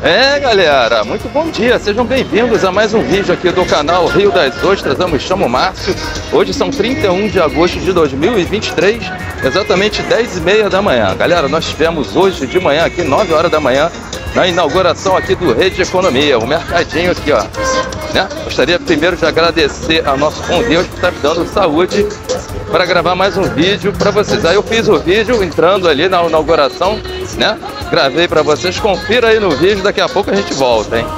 É, galera, muito bom dia, sejam bem-vindos a mais um vídeo aqui do canal Rio das Ostras. Eu me chamo Márcio. Hoje são 31 de agosto de 2023, exatamente 10h30 da manhã. Galera, nós estivemos hoje de manhã aqui, 9 horas da manhã, na inauguração aqui do Rede Economia, o mercadinho aqui, ó, né? Gostaria primeiro de agradecer a nosso bom Deus por estar me dando saúde para gravar mais um vídeo para vocês. Aí eu fiz o vídeo entrando ali na inauguração, né? Gravei para vocês, confira aí no vídeo, daqui a pouco a gente volta, hein?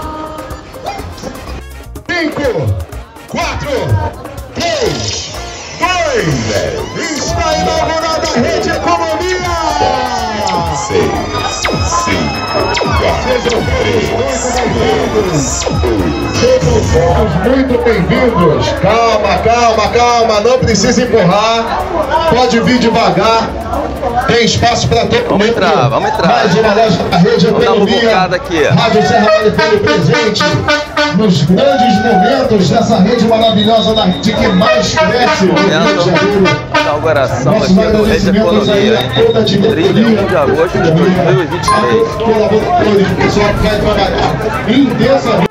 5, 4, 3, 2, está inaugurada a Rede Economia! 6, 5, 4, 3, 2, sejam todos muito bem-vindos. Calma, não precisa empurrar, pode vir devagar. Tem espaço para todo mundo. Vamos entrar. Mais uma loja da Rede Economia. Aqui. Rádio Serra Vale presente nos grandes momentos dessa rede maravilhosa da rede que mais cresce no Rio de Janeiro. Inauguração aqui do Rede Economia, hein? 31 de agosto de 2023. Colaboradores, o pessoal que vai trabalhar intensamente.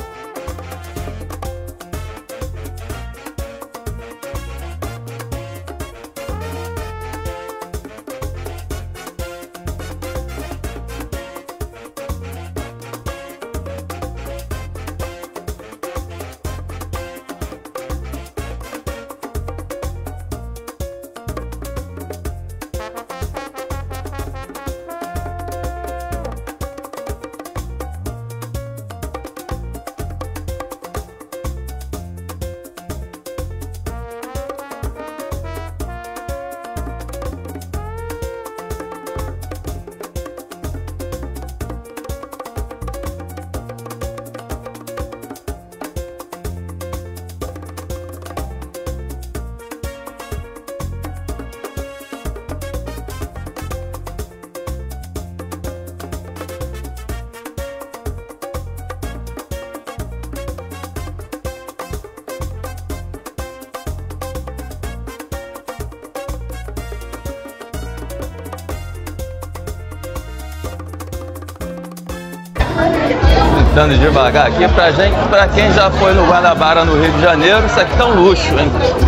Andando devagar aqui pra gente, pra quem já foi no Guanabara no Rio de Janeiro, isso aqui tá um luxo, hein?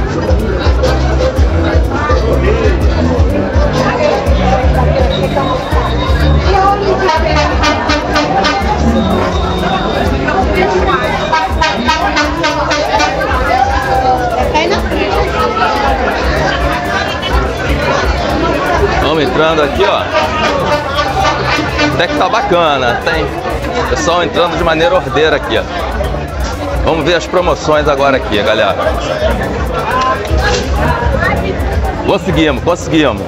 Vamos entrando aqui, ó. Até que tá bacana, tem pessoal entrando de maneira ordeira aqui, ó. Vamos ver as promoções agora aqui, galera. Conseguimos.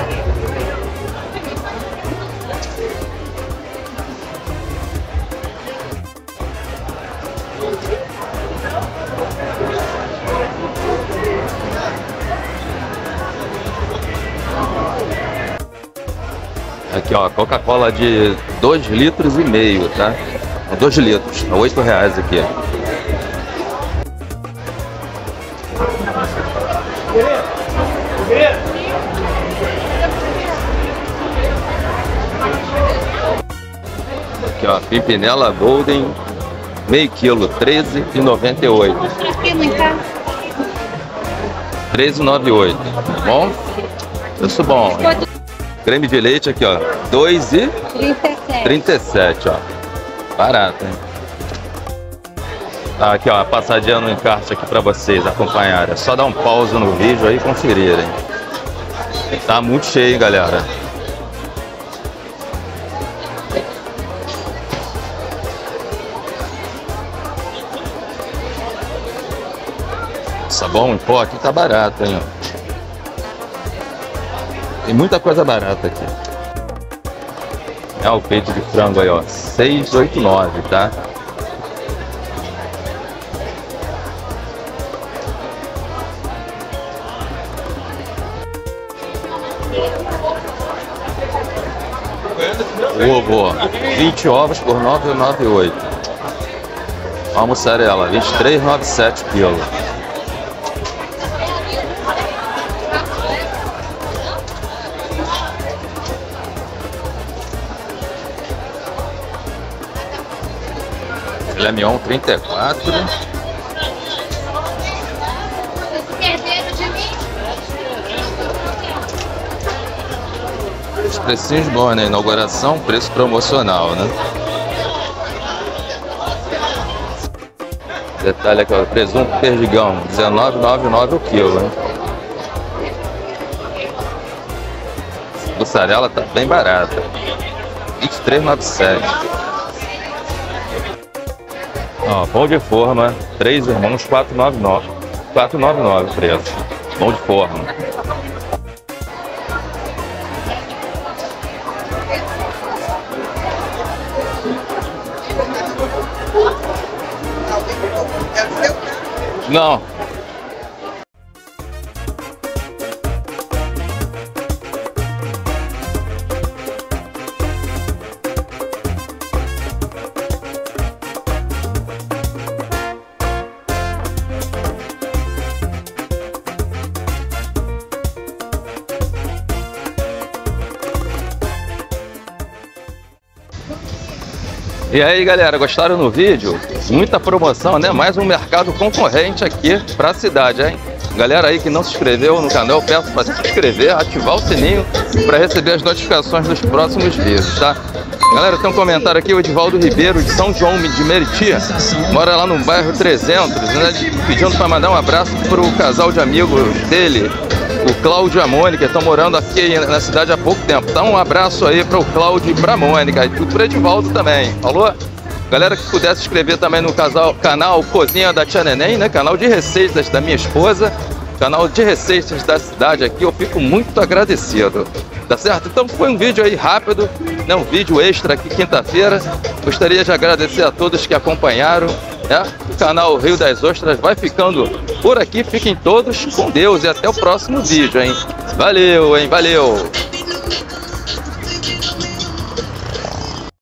Aqui, ó, Coca-Cola de 2,5 litros, tá? 2 litros, a R$8 aqui. Aqui, ó, Pimpinela Golden, meio quilo, R$13,98. R$13,98, tá bom? Isso bom. Creme de leite aqui, ó, R$2,37, ó. Barato, hein? Tá, aqui, ó, a passadinha no encarte aqui pra vocês acompanharem. É só dar um pause no vídeo aí e conferirem. Tá muito cheio, hein, galera. Sabão em pó aqui tá barato, hein, ó. Tem muita coisa barata aqui. É o peito de frango aí, ó, R$6,89, tá? O ovo, ó, 20 ovos por R$9,98. A mussarela, R$23,97 quilo. Filé mignon 34. Os precinhos bons, né? Inauguração, preço promocional, né? Detalhe aqui, ó, presunto perdigão, R$19,99 o quilo, hein? Mussarela tá bem barata, R$23,97. Ó, pão de forma, 3 irmãos, R$4,99. R$4,99 o preço. Pão de forma. Não. E aí galera, gostaram do vídeo? Muita promoção, né? Mais um mercado concorrente aqui para a cidade, hein? Galera aí que não se inscreveu no canal, peço para se inscrever, ativar o sininho para receber as notificações dos próximos vídeos, tá? Galera, tem um comentário aqui, o Edivaldo Ribeiro de São João de Meriti, mora lá no bairro 300, né? Pedindo para mandar um abraço para o casal de amigos dele, o Cláudio e a Mônica, estão morando aqui na cidade há pouco tempo. Então um abraço aí para o Cláudio e para a Mônica e tudo para o Edivaldo também, falou? Galera que puder se inscrever também no canal Cozinha da Tia Neném, né? Canal de receitas da minha esposa, canal de receitas da cidade aqui, eu fico muito agradecido, tá certo? Então foi um vídeo aí rápido, né? Um vídeo extra aqui quinta-feira. Gostaria de agradecer a todos que acompanharam, né? O canal Rio das Ostras vai ficando por aqui, fiquem todos com Deus e até o próximo vídeo, hein? Valeu, hein? Valeu!